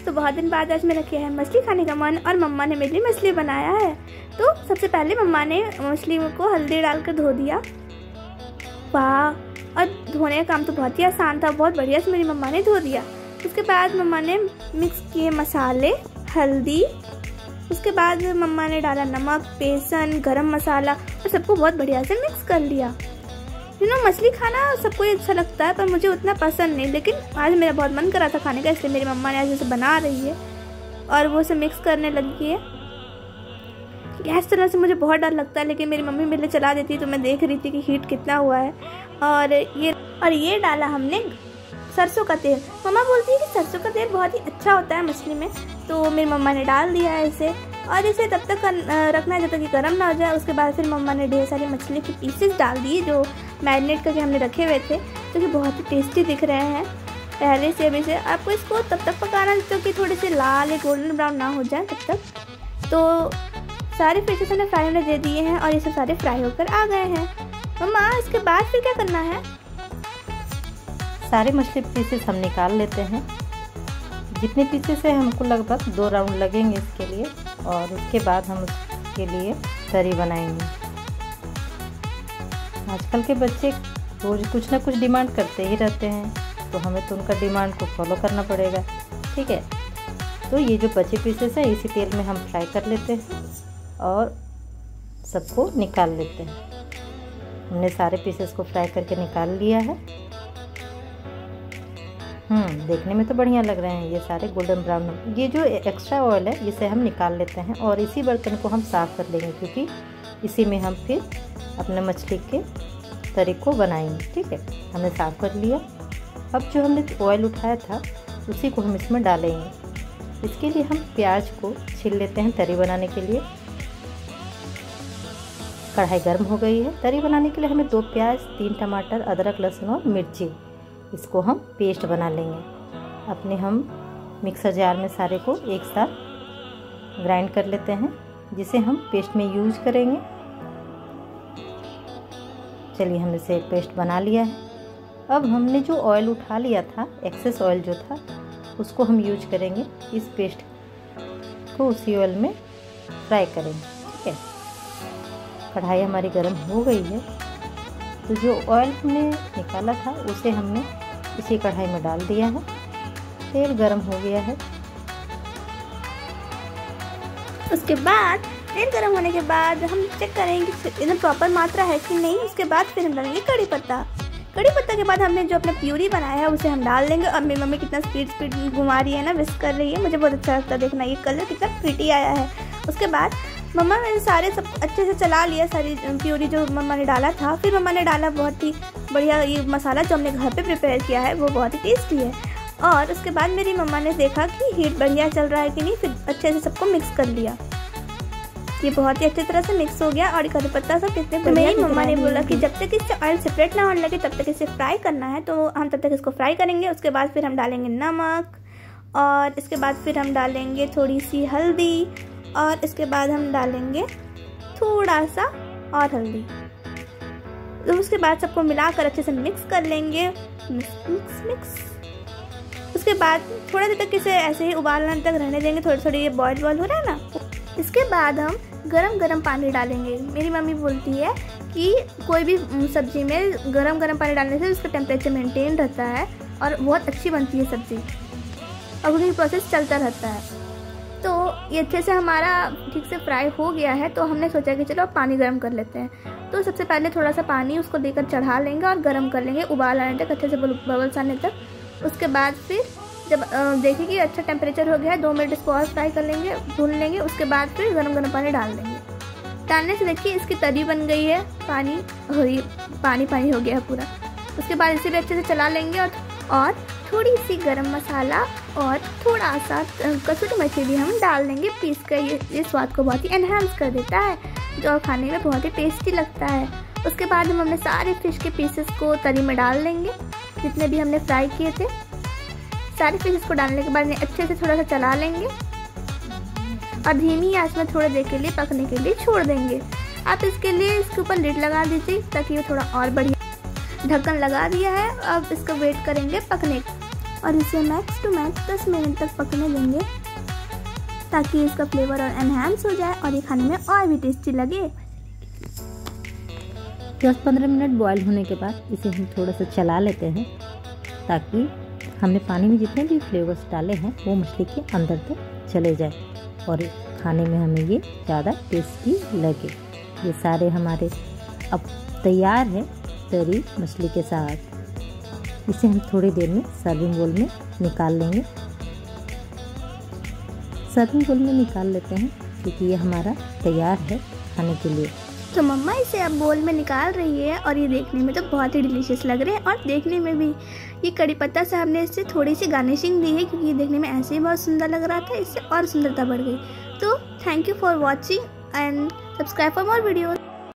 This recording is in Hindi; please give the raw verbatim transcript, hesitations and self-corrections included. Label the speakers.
Speaker 1: तो बहुत दिन बाद आज मेरा किया है मछली खाने का मन और मम्मा ने मेरे लिए मछली बनाया है। तो सबसे पहले मम्मा ने मछली को हल्दी डालकर धो दिया। वाह, और धोने का काम तो बहुत ही आसान था, बहुत बढ़िया से मेरी मम्मा ने धो दिया। उसके बाद मम्मा ने मिक्स किए मसाले, हल्दी, उसके बाद मम्मा ने डाला नमक, बेसन, गरम मसाला और सबको बहुत बढ़िया से मिक्स कर लिया। यू नो मछली खाना सबको अच्छा लगता है पर मुझे उतना पसंद नहीं, लेकिन आज मेरा बहुत मन कर रहा था खाने का, इसलिए मेरी मम्मा ने आज उसे बना रही है और वो उसे मिक्स करने लगी है। गैस चलाने से मुझे बहुत डर लगता है, लेकिन मेरी मम्मी मेरे लिए चला देती तो मैं देख रही थी कि हीट कितना हुआ है। और ये और ये डाला हमने सरसों का तेल। मम्मा बोलती है कि सरसों का तेल बहुत ही अच्छा होता है मछली में, तो मेरी मम्मा ने डाल दिया है इसे और इसे तब तक रखना है जब तक कि गर्म ना हो जाए। उसके बाद फिर मम्मा ने ढेर सारी मछली के पीसेस डाल दिए जो मैरिनेट करके हमने रखे हुए थे, जो कि बहुत ही टेस्टी दिख रहे हैं पहले से। अभी से आपको इसको तब तक पकाना जब तक कि थोड़े से लाल या गोल्डन ब्राउन ना हो जाए तब तक। तो सारे फिशेस हमने फ्राई होने दे दिए हैं और ये सब सारे फ्राई होकर आ गए हैं। मम्मा इसके बाद फिर क्या करना है?
Speaker 2: सारे मछली पीसेस हम निकाल लेते हैं। जितने पीसेस है हमको लगभग दो राउंड लगेंगे इसके लिए, और उसके बाद हम उसके लिए तरी बनाएंगे। आजकल के बच्चे रोज कुछ ना कुछ डिमांड करते ही रहते हैं, तो हमें तो उनका डिमांड को फॉलो करना पड़ेगा। ठीक है, तो ये जो बचे पीसेस हैं इसी तेल में हम फ्राई कर लेते हैं और सबको निकाल लेते हैं। हमने सारे पीसेस को फ्राई करके निकाल लिया है। हम्म देखने में तो बढ़िया लग रहे हैं ये सारे गोल्डन ब्राउन। ये जो एक्स्ट्रा ऑयल है इसे हम निकाल लेते हैं और इसी बर्तन को हम साफ़ कर लेंगे, क्योंकि इसी में हम फिर अपने मछली के तरी को बनाएंगे। ठीक है, हमने साफ़ कर लिया। अब जो हमने ऑयल उठाया था उसी को हम इसमें डालेंगे। इसके लिए हम प्याज को छील लेते हैं तरी बनाने के लिए। कढ़ाई गर्म हो गई है। तरी बनाने के लिए हमें दो प्याज, तीन टमाटर, अदरक, लहसुन और मिर्ची, इसको हम पेस्ट बना लेंगे। अपने हम मिक्सर जार में सारे को एक साथ ग्राइंड कर लेते हैं, जिसे हम पेस्ट में यूज करेंगे। चलिए हमने इसे पेस्ट बना लिया है। अब हमने जो ऑयल उठा लिया था, एक्सेस ऑयल जो था, उसको हम यूज करेंगे। इस पेस्ट को उसी ऑयल में फ्राई करेंगे। ठीक है, कढ़ाई हमारी गर्म हो गई है, तो जो ऑयल हमने निकाला था उसे हमने इसी कढ़ाई में डाल दिया है। तेल गर्म हो गया है।
Speaker 1: उसके बाद तेल गर्म होने के बाद हम चेक करेंगे एकदम प्रॉपर मात्रा है कि नहीं। उसके बाद फिर हम डालेंगे कड़ी पत्ता। कड़ी पत्ता के बाद हमने जो अपना प्यूरी बनाया है उसे हम डाल देंगे। और मेरी मम्मी कितना स्पीड स्पीड घुमा रही है ना, विस्क कर रही है, मुझे बहुत अच्छा लगता है देखना। ये कलर कितना प्रीटी आया है। उसके बाद मम्मा ने सारे सब अच्छे से चला लिया, सारी प्यूरी जो मम्मा ने डाला था। फिर मम्मा ने डाला बहुत ही बढ़िया ये मसाला जो हमने घर पे प्रिपेयर किया है, वो बहुत ही टेस्टी है। और उसके बाद मेरी मम्मा ने देखा कि हीट बढ़िया चल रहा है कि नहीं, फिर अच्छे से सबको मिक्स कर लिया। ये बहुत ही अच्छी तरह से मिक्स हो गया और कड़ी पत्ता सब कितने बढ़िया। मेरी मम्मा ने बोला कि जब तक इससे ऑयल सेपरेट ना होने लगे तब तक इसे फ्राई करना है, तो हम तब तक इसको फ्राई करेंगे। उसके बाद फिर हम डालेंगे नमक और इसके बाद फिर हम डालेंगे थोड़ी सी हल्दी और इसके बाद हम डालेंगे थोड़ा सा और हल्दी। तो उसके बाद सबको मिलाकर अच्छे से मिक्स कर लेंगे। मिक्स मिक्स मिक्स उसके बाद थोड़ा देर तक इसे ऐसे ही उबालने तक रहने देंगे। थोड़ी थोड़ी ये बॉयल बॉयल हो रहा है ना। इसके बाद हम गरम गरम पानी डालेंगे। मेरी मम्मी बोलती है कि कोई भी सब्जी में गरम गरम पानी डालने से उसका टेम्परेचर मेंटेन रहता है और बहुत अच्छी बनती है सब्जी, और कुकिंग प्रोसेस चलता रहता है। तो ये अच्छे से हमारा ठीक से फ्राई हो गया है, तो हमने सोचा कि चलो अब पानी गर्म कर लेते हैं। तो सबसे पहले थोड़ा सा पानी उसको लेकर चढ़ा लेंगे और गर्म कर लेंगे, उबाल आने तक, अच्छे से बबल्स आने तक। उसके बाद फिर जब देखिए कि अच्छा टेम्परेचर हो गया है, दो मिनट इसको और फ्राई कर लेंगे, भून लेंगे। उसके बाद फिर गर्म गर्म पानी डाल देंगे। डालने से देखिए इसकी तरी बन गई है, पानी हो रही पानी पानी हो गया है पूरा। उसके बाद इसे भी अच्छे से चला लेंगे और, और थोड़ी सी गरम मसाला और थोड़ा सा कसूरी मेथी भी हम डाल देंगे पीस कर। ये, ये स्वाद को बहुत ही एनहांस कर देता है, जो खाने में बहुत ही टेस्टी लगता है। उसके बाद हम हमने सारे फिश के पीसेस को तरी में डाल देंगे, जितने भी हमने फ्राई किए थे। सारे फिशेस को डालने के बाद अच्छे से थोड़ा सा चला लेंगे और धीमी आंच में थोड़ी देर के लिए पकने के लिए छोड़ देंगे। आप इसके लिए इसके ऊपर लिड लगा दीजिए ताकि वो थोड़ा और बढ़िया। ढक्कन लगा दिया है, अब इसका वेट करेंगे पकने। और इसे मैक्स टू मैक्स दस मिनट तक पकने देंगे ताकि इसका फ्लेवर और एनहांस हो जाए और ये खाने में और भी टेस्टी लगे।
Speaker 2: दस पंद्रह मिनट बॉईल होने के बाद इसे हम थोड़ा सा चला लेते हैं ताकि हमने पानी में जितने भी फ्लेवर्स डाले हैं वो मछली के अंदर तक चले जाए और खाने में हमें ये ज़्यादा टेस्टी लगे। ये सारे हमारे अब तैयार है तरी मछली के साथ। इसे हम थोड़ी देर में सर्विंग बोल में निकाल लेंगे। सर्विंग बोल में निकाल लेते हैं क्योंकि ये हमारा तैयार है खाने के लिए।
Speaker 1: तो मम्मा इसे अब बोल में निकाल रही है और ये देखने में तो बहुत ही डिलीशियस लग रहे हैं और देखने में भी। ये कड़ी पत्ता से हमने इससे थोड़ी सी गार्निशिंग दी है क्योंकि ये देखने में ऐसे ही बहुत सुंदर लग रहा था, इससे और सुंदरता बढ़ गई। तो thank you for watching and subscribe for more video.